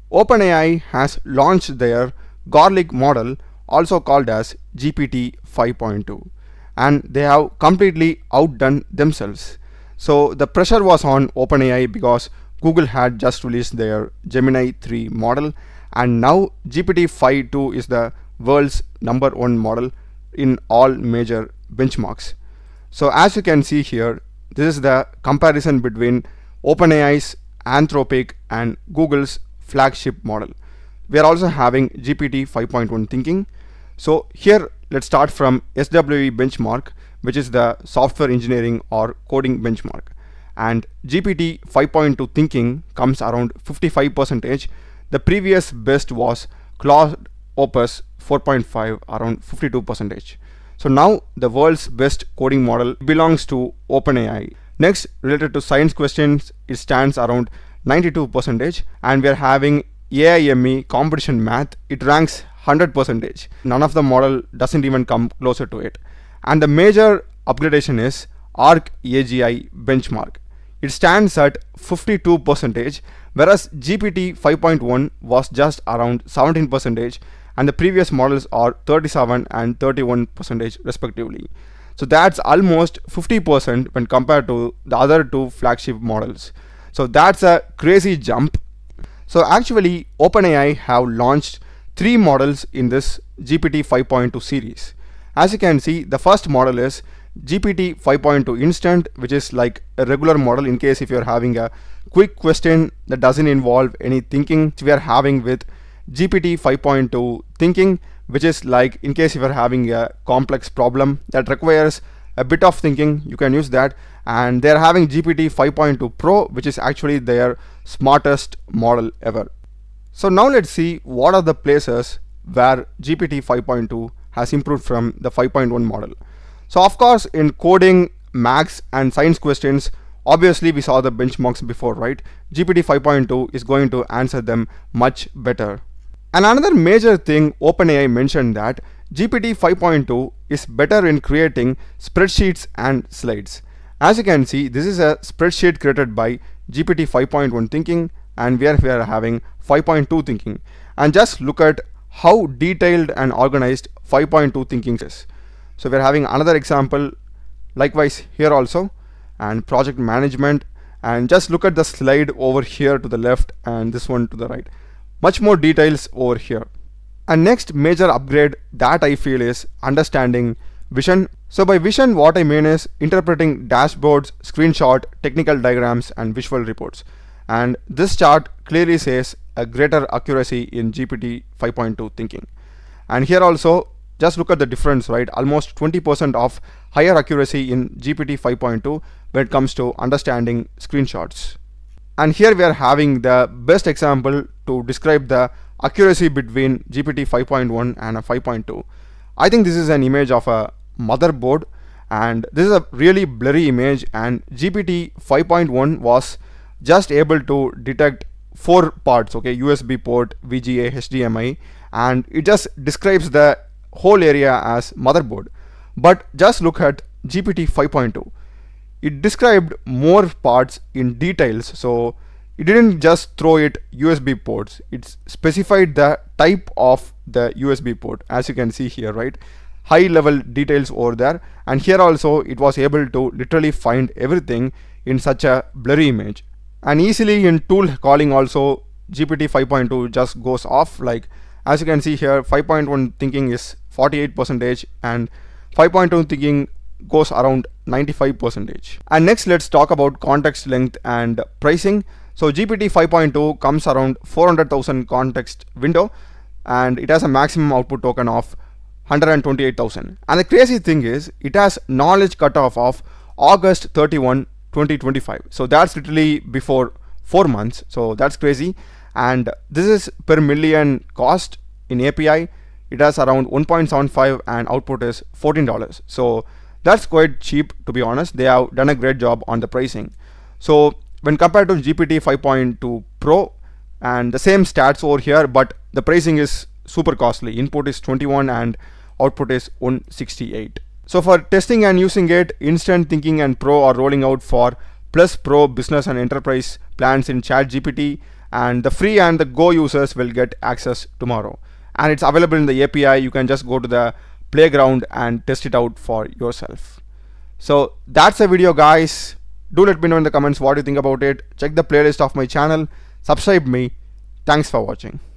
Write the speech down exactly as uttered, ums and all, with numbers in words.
OpenAI has launched their Garlic model, also called as G P T five point two, and they have completely outdone themselves. So the pressure was on OpenAI because Google had just released their Gemini three model, and now G P T five point two is the world's number one model in all major benchmarks. So as you can see here, this is the comparison between OpenAI's Anthropic and Google's flagship model. We are also having G P T five point one thinking. So here let's start from S W E benchmark, which is the software engineering or coding benchmark, and G P T five point two thinking comes around fifty-five percent. The previous best was Claude Opus four point five, around fifty-two percent. So now the world's best coding model belongs to OpenAI. Next, related to science questions, it stands around ninety-two percent, and we are having A I M E competition math. It ranks one hundred percent. None of the model doesn't even come closer to it. And the major upgradation is Arc A G I benchmark. It stands at fifty-two percent, whereas G P T five point one was just around seventeen percent, and the previous models are thirty-seven and thirty-one percent respectively. So that's almost fifty percent when compared to the other two flagship models. So that's a crazy jump. So actually OpenAI have launched three models in this G P T five point two series. As you can see, the first model is G P T five point two Instant, which is like a regular model in case if you're having a quick question that doesn't involve any thinking. We are having with G P T five point two Thinking, which is like in case if you're having a complex problem that requires a bit of thinking, you can use that. And they're having G P T five point two Pro, which is actually their smartest model ever. So now let's see what are the places where G P T five point two has improved from the five point one model. So of course in coding, maths and science questions, obviously we saw the benchmarks before, right? G P T five point two is going to answer them much better. And another major thing OpenAI mentioned that G P T five point two is better in creating spreadsheets and slides. As you can see, this is a spreadsheet created by G P T five point one thinking, and where we are having five point two thinking. And just look at how detailed and organized five point two thinking is. So we're having another example likewise here also, and project management, and just look at the slide over here to the left and this one to the right. Much more details over here. And next major upgrade that I feel is understanding vision. So by vision, what I mean is interpreting dashboards, screenshot, technical diagrams and visual reports. And this chart clearly says a greater accuracy in G P T five point two thinking. And here also, just look at the difference, right? Almost twenty percent of higher accuracy in G P T five point two when it comes to understanding screenshots. And here we are having the best example to describe the accuracy between G P T five point one and a five point two. I think this is an image of a motherboard, and this is a really blurry image, and G P T five point one was just able to detect four parts, okay, U S B port, V G A, H D M I, and it just describes the whole area as motherboard. But just look at G P T five point two. It described more parts in details, so it didn't just throw it U S B ports, it specified the type of the U S B port, as you can see here, right? High level details over there. And here also it was able to literally find everything in such a blurry image. And easily in tool calling also, G P T five point two just goes off. Like as you can see here, five point one thinking is forty-eight percent and five point two thinking goes around ninety-five percent. And next let's talk about context length and pricing. So G P T five point two comes around four hundred thousand context window, and it has a maximum output token of one hundred twenty-eight thousand. And the crazy thing is it has knowledge cutoff of August thirty-first twenty twenty-five. So that's literally before four months. So that's crazy. And this is per million cost in A P I. It has around one point seven five and output is fourteen dollars. So that's quite cheap, to be honest. They have done a great job on the pricing. So when compared to G P T five point two Pro, and the same stats over here, but the pricing is super costly. Input is twenty-one and output is one hundred sixty-eight. So for testing and using it, Instant Thinking and Pro are rolling out for Plus Pro business and enterprise plans in ChatGPT, and the free and the Go users will get access tomorrow, and it's available in the A P I. You can just go to the playground and test it out for yourself. So that's the video, guys. Do let me know in the comments what you think about it. Check the playlist of my channel, subscribe me. Thanks for watching.